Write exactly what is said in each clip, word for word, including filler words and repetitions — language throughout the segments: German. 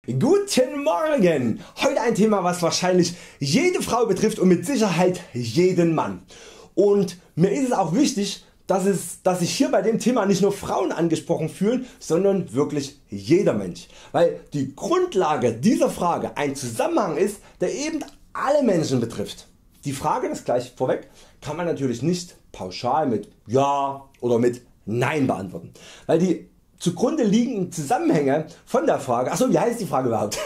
Guten Morgen! Heute ein Thema, was wahrscheinlich jede Frau betrifft und mit Sicherheit jeden Mann. Und mir ist es auch wichtig, dass, es, dass sich hier bei dem Thema nicht nur Frauen angesprochen fühlen, sondern wirklich jeder Mensch. Weil die Grundlage dieser Frage ein Zusammenhang ist, der eben alle Menschen betrifft. Die Frage, das gleich vorweg, kann man natürlich nicht pauschal mit Ja oder mit Nein beantworten, weil die zugrunde liegenden Zusammenhänge von der Frage, achso, wie heißt die Frage überhaupt?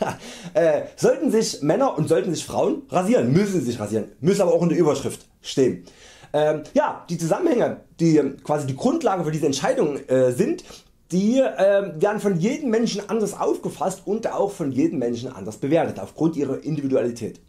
äh, sollten sich Männer und sollten sich Frauen rasieren, müssen sie sich rasieren, müssen aber auch in der Überschrift stehen. Ähm, ja, die Zusammenhänge, die quasi die Grundlage für diese Entscheidung äh, sind, die äh, werden von jedem Menschen anders aufgefasst und auch von jedem Menschen anders bewertet, aufgrund ihrer Individualität.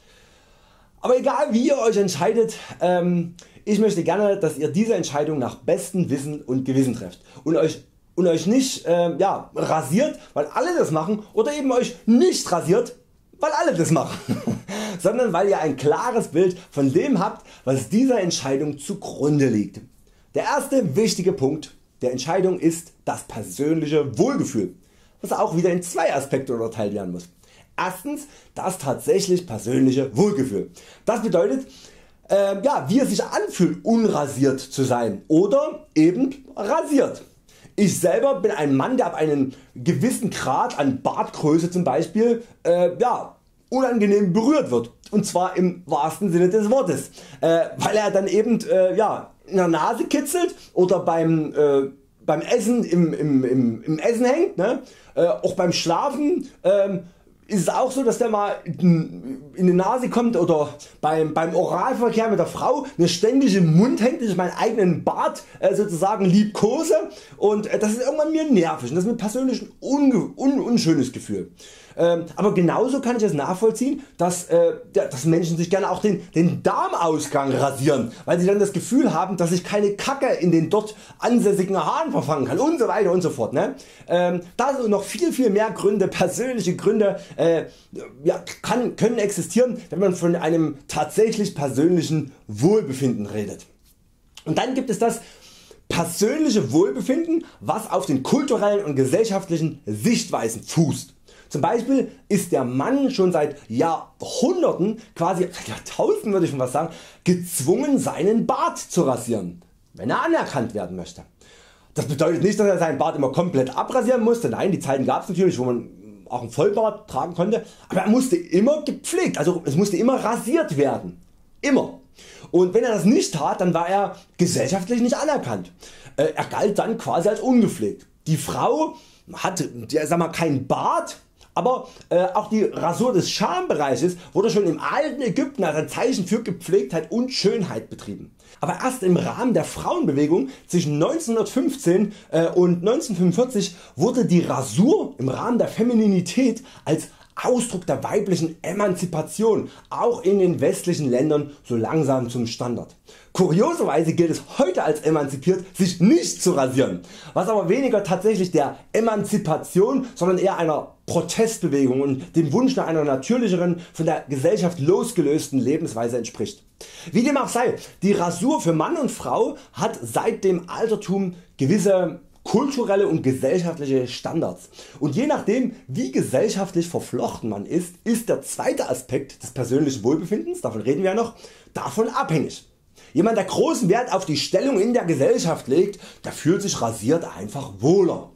Aber egal wie ihr Euch entscheidet, ähm, ich möchte gerne, dass ihr diese Entscheidung nach bestem Wissen und Gewissen trefft und Euch und Euch nicht äh, ja, rasiert, weil alle das machen, oder eben Euch nicht rasiert, weil alle das machen, sondern weil ihr ein klares Bild von dem habt, was dieser Entscheidung zugrunde liegt. Der erste wichtige Punkt der Entscheidung ist das persönliche Wohlgefühl, was auch wieder in zwei Aspekte unterteilt werden muss. Erstens das tatsächlich persönliche Wohlgefühl. Das bedeutet, äh, ja, wie es sich anfühlt, unrasiert zu sein oder eben rasiert. Ich selber bin ein Mann, der ab einem gewissen Grad an Bartgröße zum Beispiel äh, ja, unangenehm berührt wird, und zwar im wahrsten Sinne des Wortes, äh, weil er dann eben äh, ja, in der Nase kitzelt oder beim, äh, beim Essen im, im, im, im Essen hängt, ne? äh, auch beim Schlafen. Äh, ist es auch so, dass der mal in die Nase kommt oder beim, beim Oralverkehr mit der Frau mir ständig im Mund hängt, dass ich meinen eigenen Bart äh, sozusagen liebkose, und äh, das ist irgendwann mir nervig und das ist mir persönlich ein un, un, unschönes Gefühl. Ähm, aber genauso kann ich es nachvollziehen, dass, äh, dass Menschen sich gerne auch den, den Darmausgang rasieren, weil sie dann das Gefühl haben, dass ich keine Kacke in den dort ansässigen Haaren verfangen kann und so weiter und so fort. Ne? Ähm, da sind noch viel viel mehr Gründe, persönliche Gründe äh, ja, kann, können existieren, wenn man von einem tatsächlich persönlichen Wohlbefinden redet. Und dann gibt es das persönliche Wohlbefinden, was auf den kulturellen und gesellschaftlichen Sichtweisen fußt. Zum Beispiel ist der Mann schon seit Jahrhunderten, quasi Jahrtausenden würde ich schon was sagen, gezwungen seinen Bart zu rasieren, wenn er anerkannt werden möchte. Das bedeutet nicht, dass er seinen Bart immer komplett abrasieren musste, nein, die Zeiten gab es natürlich, wo man auch einen Vollbart tragen konnte, aber er musste immer gepflegt, also es musste immer rasiert werden, immer. Und wenn er das nicht tat, dann war er gesellschaftlich nicht anerkannt. Er galt dann quasi als ungepflegt. Die Frau hatte, sag mal, keinen Bart, aber äh, auch die Rasur des Schambereiches wurde schon im alten Ägypten als ein Zeichen für Gepflegtheit und Schönheit betrieben. Aber erst im Rahmen der Frauenbewegung zwischen neunzehnhundertfünfzehn äh, und neunzehnhundertfünfundvierzig wurde die Rasur im Rahmen der Femininität als Ausdruck der weiblichen Emanzipation auch in den westlichen Ländern so langsam zum Standard. Kurioserweise gilt es heute als emanzipiert, sich nicht zu rasieren, was aber weniger tatsächlich der Emanzipation, sondern eher einer Protestbewegung und dem Wunsch nach einer natürlicheren, von der Gesellschaft losgelösten Lebensweise entspricht. Wie dem auch sei, die Rasur für Mann und Frau hat seit dem Altertum gewisse kulturelle und gesellschaftliche Standards, und je nachdem wie gesellschaftlich verflochten man ist, ist der zweite Aspekt des persönlichen Wohlbefindens, davon reden wir ja noch, davon abhängig. Jemand der großen Wert auf die Stellung in der Gesellschaft legt, der fühlt sich rasiert einfach wohler,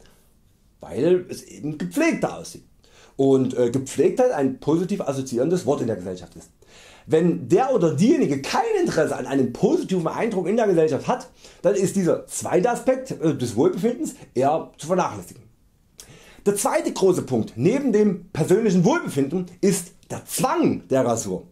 weil es eben gepflegter aussieht, und äh, Gepflegtheit ein positiv assoziierendes Wort in der Gesellschaft ist. Wenn der oder diejenige kein Interesse an einem positiven Eindruck in der Gesellschaft hat, dann ist dieser zweite Aspekt des Wohlbefindens eher zu vernachlässigen. Der zweite große Punkt neben dem persönlichen Wohlbefinden ist der Zwang der Rasur.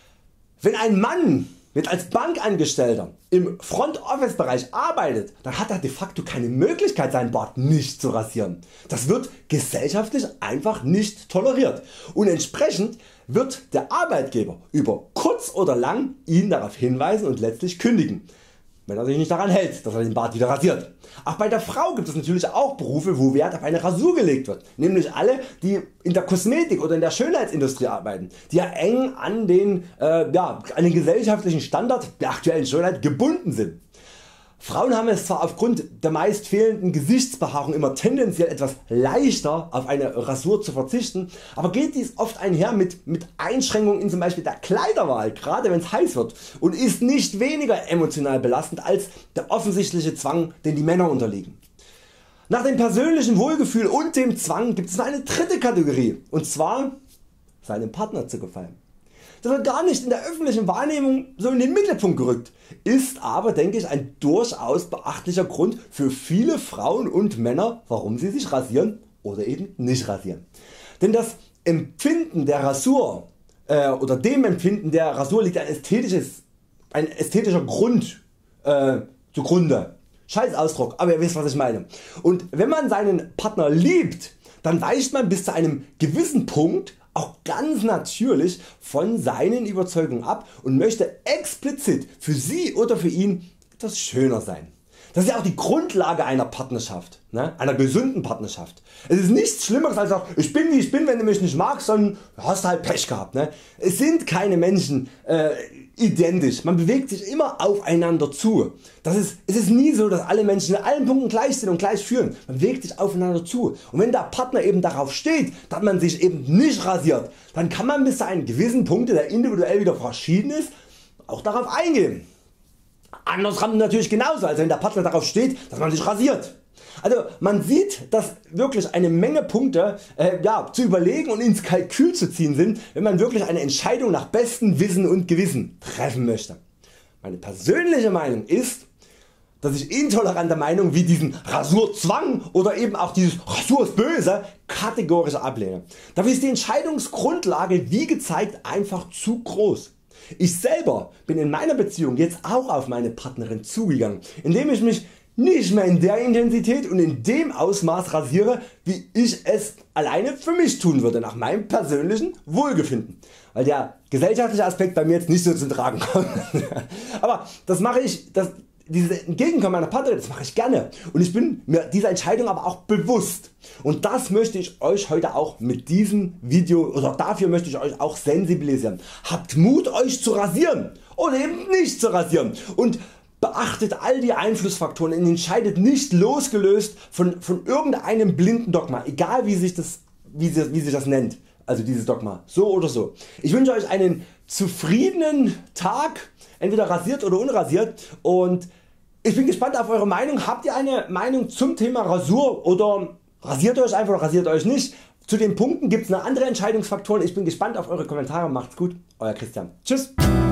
Wenn ein Mann mit als Bankangestellter im Front Office Bereich arbeitet, dann hat er de facto keine Möglichkeit, seinen Bart nicht zu rasieren. Das wird gesellschaftlich einfach nicht toleriert, und entsprechend wird der Arbeitgeber über kurz oder lang ihn darauf hinweisen und letztlich kündigen, wenn er sich nicht daran hält, dass er den Bart wieder rasiert. Auch bei der Frau gibt es natürlich auch Berufe, wo Wert auf eine Rasur gelegt wird, nämlich alle, die in der Kosmetik oder in der Schönheitsindustrie arbeiten, die ja eng an den, äh, ja, an den gesellschaftlichen Standard der aktuellen Schönheit gebunden sind. Frauen haben es zwar aufgrund der meist fehlenden Gesichtsbehaarung immer tendenziell etwas leichter auf eine Rasur zu verzichten, aber geht dies oft einher mit, mit Einschränkungen in zum Beispiel der Kleiderwahl, gerade wenn es heiß wird, und ist nicht weniger emotional belastend als der offensichtliche Zwang, den die Männer unterliegen. Nach dem persönlichen Wohlgefühl und dem Zwang gibt es noch eine dritte Kategorie, und zwar seinem Partner zu gefallen. Das wird gar nicht in der öffentlichen Wahrnehmung so in den Mittelpunkt gerückt, ist aber denke ich ein durchaus beachtlicher Grund für viele Frauen und Männer, warum sie sich rasieren oder eben nicht rasieren. Denn das Empfinden der Rasur äh, oder dem Empfinden der Rasur liegt ein, ästhetisches, ein ästhetischer Grund äh, zugrunde. Scheiß Ausdruck, aber ihr wisst was ich meine. Und wenn man seinen Partner liebt, dann weicht man bis zu einem gewissen Punkt auch ganz natürlich von seinen Überzeugungen ab und möchte explizit für sie oder für ihn etwas schöner sein. Das ist ja auch die Grundlage einer Partnerschaft, ne? Einer gesunden Partnerschaft. Es ist nichts Schlimmeres als auch ich bin wie ich bin, wenn du mich nicht magst, dann hast du halt Pech gehabt. Ne? Es sind keine Menschen äh, identisch, man bewegt sich immer aufeinander zu. Das ist, es ist nie so dass alle Menschen in allen Punkten gleich sind und gleich fühlen, man bewegt sich aufeinander zu. Und wenn der Partner eben darauf steht, dass man sich eben nicht rasiert, dann kann man bis zu einem gewissen Punkt, der individuell wieder verschieden ist, auch darauf eingehen. Andersrum natürlich genauso, also wenn der Partner darauf steht, dass man sich rasiert. Also man sieht, dass wirklich eine Menge Punkte äh, ja, zu überlegen und ins Kalkül zu ziehen sind, wenn man wirklich eine Entscheidung nach bestem Wissen und Gewissen treffen möchte. Meine persönliche Meinung ist, dass ich intolerante Meinungen wie diesen Rasurzwang oder eben auch dieses Rasur ist böse kategorisch ablehne. Dafür ist die Entscheidungsgrundlage wie gezeigt einfach zu groß. Ich selber bin in meiner Beziehung jetzt auch auf meine Partnerin zugegangen, indem ich mich nicht mehr in der Intensität und in dem Ausmaß rasiere, wie ich es alleine für mich tun würde, nach meinem persönlichen Wohlbefinden, weil der gesellschaftliche Aspekt bei mir jetzt nicht so zum Tragen kommt. Aber das mache ich, das, dieses Entgegenkommen meiner Partnerin, das mache ich gerne und ich bin mir dieser Entscheidung aber auch bewusst, und das möchte ich Euch heute auch mit diesem Video oder dafür möchte ich Euch auch sensibilisieren. Habt Mut Euch zu rasieren oder eben nicht zu rasieren und beachtet all die Einflussfaktoren und entscheidet nicht losgelöst von, von irgendeinem blinden Dogma, egal wie sich, das, wie, sie, wie sich das nennt, also dieses Dogma, so oder so. Ich wünsche Euch einen zufriedenen Tag, entweder rasiert oder unrasiert, und ich bin gespannt auf Eure Meinung. Habt ihr eine Meinung zum Thema Rasur oder rasiert Euch einfach oder rasiert Euch nicht? Zu den Punkten gibt es noch andere Entscheidungsfaktoren. Ich bin gespannt auf Eure Kommentare. Macht's gut, Euer Christian. Tschüss.